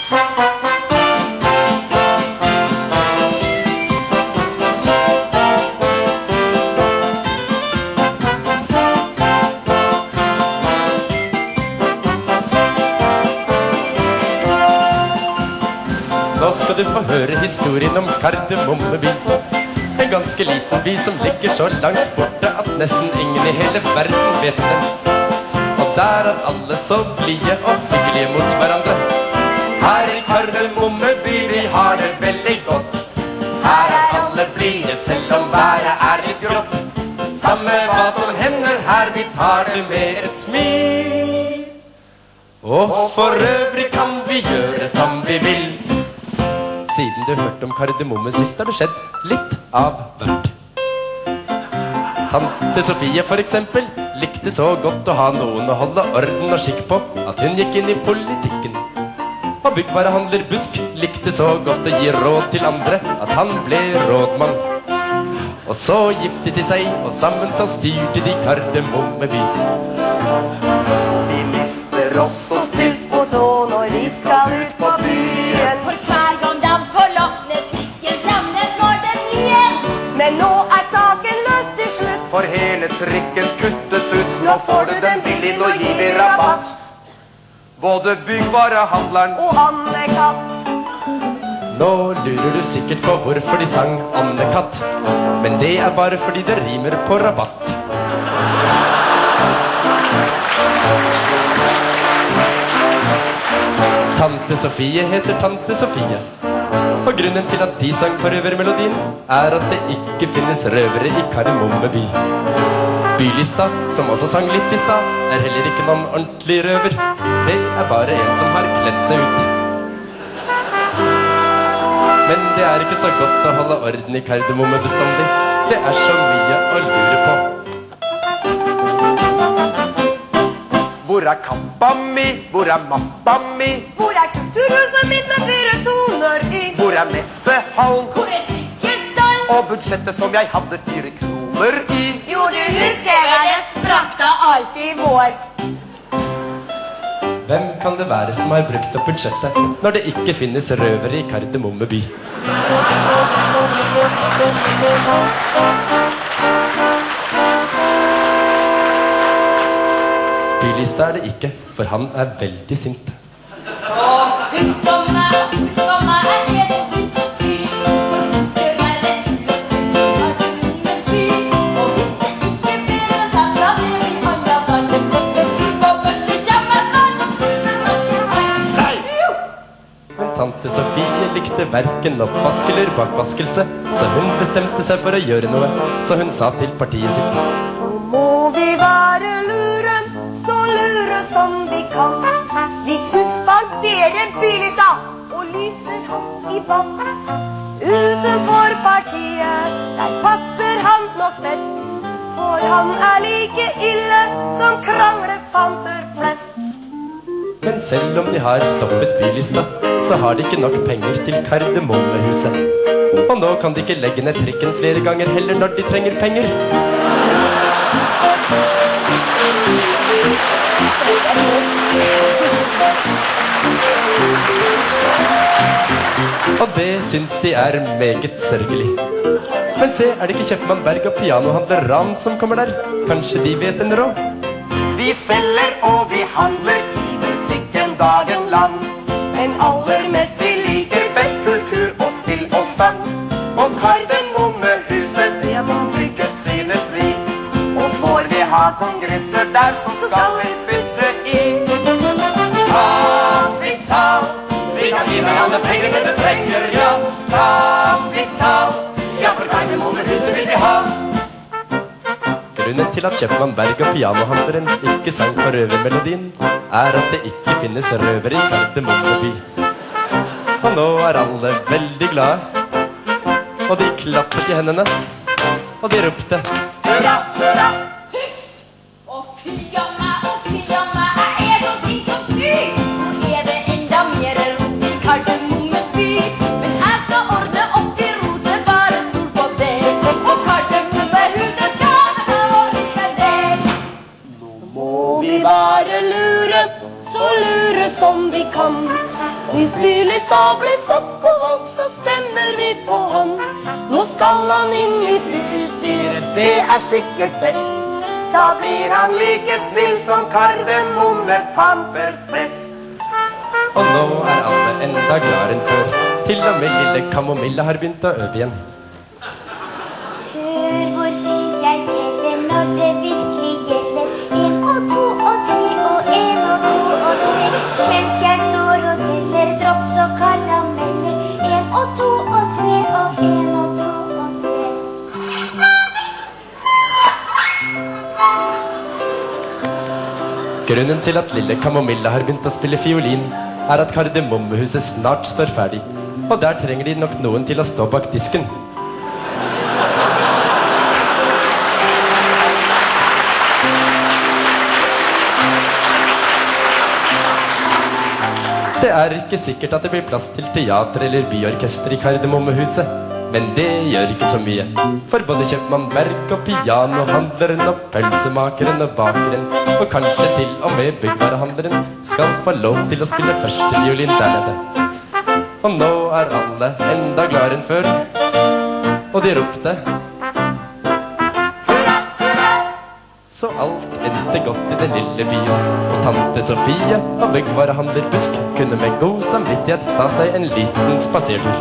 Nå skal du få høre historien om Kardemomme by. En ganske liten by som ligger så langt borte at nesten ingen i hele verden vet den. Og der er alle så blide og hyggelige mot hverandre. Her i Kardemomme by vi har det veldig godt. Her er alle blide selv om været er litt grått. Samme hva som hender her, vi tar det med et smil. Og for øvrig kan vi gjøre som vi vil. Siden du hørte om Kardemomme sist har det skjedd litt av hvert. Tante Sofie for eksempel likte så godt å ha noen å holde orden og skikk på at hun gikk inn i politikken. Og byggvarehandler Busk likte så godt å gi råd til andre at han ble rådmann. Og så giftet de seg, og sammen så styrte de Kardemomme by. Vi mister oss så stilt på tå når vi skal ut på byen. For hver gang de forlokne trikken fram, det når den nye. Men nå er saken løst til slutt. For hele trikken kuttes ut. Nå får du den billig, nå gir vi rabatt. Både byggvarehandleren og Anne-Katt. Nå lurer du sikkert på hvorfor de sang Anne-Katt. Men det er bare fordi det rimer på rabatt. Tante Sofie heter Tante Sofie. Og grunnen til at de sang på røvermelodien er at det ikke finnes røvere i Kardemomme by. Bylista, som også sang litt i stad, er heller ikke noen ordentlig røver. Det er bare en som har kledd seg ut. Men det er ikke så godt å holde orden i Kardemomme bestandig. Det er så mye å lure på. Hvor er kappa mi? Hvor er mappa mi? Hvor er kulturhuset mitt med 4 toner i? Hvor er messehallen? Hvor er trikkestallen? Og budsjettet som jeg hadde 4 kroner i? Jo, du husker vel det sprakk da alt i vår. Hvem kan det være som har brukt opp budsjettet når det ikke finnes røvere i Kardemomme by? Bylista er det ikke, for han er veldig sint. Husk om meg er det så sint og fy. For husker meg det til å finne Kardemomme by. Og hvis det ikke finnes her, så blir vi alle verdens borte. På børste kommer snart. Men tante Sofie likte hverken oppvask eller bakvaskelse, så hun bestemte seg for å gjøre noe, så hun sa til partiet sitt: Nå må vi være lure, så lure som vi kan. Vi suspenderer Bylista og lyser han i vann. Utenfor partiet, der passer han nok best. For han er like ille som kranglefanter flest. Men selv om de har stoppet Bylista, så har de ikke nok penger til Kardemommehuset. Og nå kan de ikke legge ned trikken flere ganger heller når de trenger penger. Og det syns de er meget sørgelig. Men se, er det ikke kjøpmann Berg og pianohandler Ran som kommer der? Kanskje de vet en råd? Vi selger og vi handler i butikken dagen lang. Men aller mest vi liker Best kultur og spill og sang. Og Kardemommehuset, det må bygges, synes vi. Og får vi ha kongresser der, så skal vi spytte i kapital. Vi kan gi hverandre pengene du trenger, ja. Kapital. Ja, for Kardemommehuset vil vi ha. Grunnen til at kjøpmann Berg og pianohandleren ikke sang på røvermelodien, er at det ikke finnes røvere i Kardemomme by. Og nå er alle veldig glade, og de klappet i hendene, og de ropte: Hurra, hurra! Huff! Og fy av meg, jeg er så sint som fy. Nå er det enda mer rot i Kardemomme by. Men jeg skal ordne opp i rotet, bare stol på deg. Og Kardemommehuset skal det ordne deg. Må vi være lure, så lure som vi kan. Billigstad ble satt på valg, så stemmer vi på han. Nå skal han inn i bystyret, det er sikkert best. Da blir han like snill som Kardemomme pamperfest. Og nå er alle enda gladere enn før. Til og med lille Kamomille har begynt å øve igjen. Hør hvor fint jeg teller når det virkelig gjelder. 1 og 2 og 3 og 1 og 2 og 3. Mens jeg står og teller drops og karameller. 1 og 2 og 3 og 1 og 2 og 3. Grunnen til at lille Kamomille har begynt å spille fiolin, er at Kardemommehuset snart står ferdig. Og der trenger de nok noen til å stå bak disken. Det er ikke sikkert at det blir plass til teater eller byorkester i Kardemommehuset. Men det gjør ikke så mye. For både kjøpmann Berg og pianohandleren og pølsemakeren og bakeren, og kanskje til og med byggvarehandleren, skal få lov til å spille første violin der nede. Og nå er alle enda gladere enn før. Og de ropte hurra, hurra! Så alt endte godt i den lille byen. Og tante Sofie og byggvarehandler Busk kunne med god samvittighet ta seg en liten spasertur.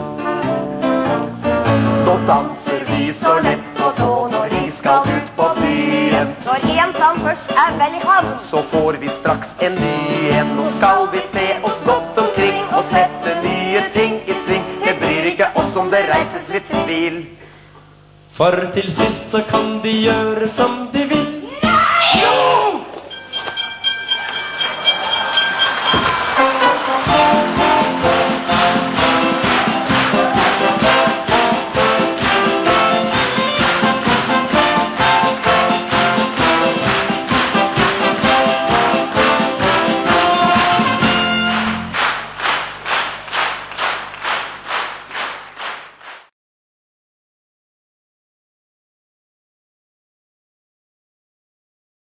Nå danser vi så lett på tå når vi skal ut på byen. Når jentene først er vel i havn, Så får vi straks en ny en. Nå skal vi se oss godt omkring og sette nye ting i sving. Det bryr ikke oss om det reises litt tvil. For til sist så kan de gjøre som de vil.